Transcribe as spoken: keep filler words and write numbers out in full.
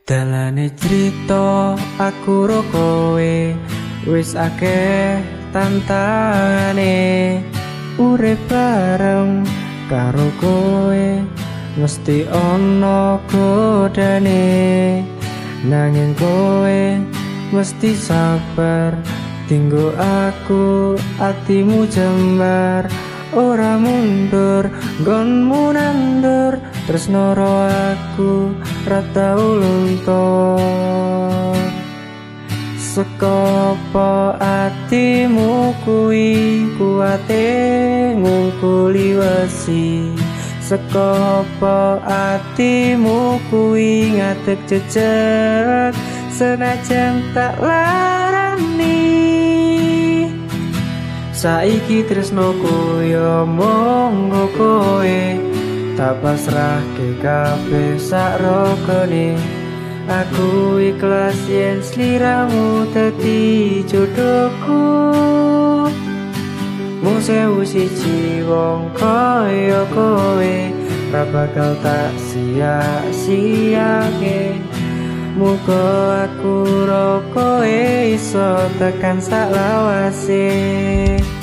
Dalane crita aku ro kowe wis akeh tantangane, urip bareng karo kowe mesti ana godane, nanging kowe mesti sabar tinggo aku atimu jembar, ora mundur nggonmu nandur tresno ro aku ra tau luntur. Sekopo atimu kuwi kuwate ngungkuli wesi, sekopo atimu kuwi ngadeg jejeg senajan tak larani. Saiki tresnoku yo monggo kowe tak pasrahke kabeh sak rokone, aku ikhlas yen sliramu dadi jodohku. Mung sewu siji wong kaya kowe ra bakal tak sia-siake, muga aku ro kowe iso tekan sak lawase.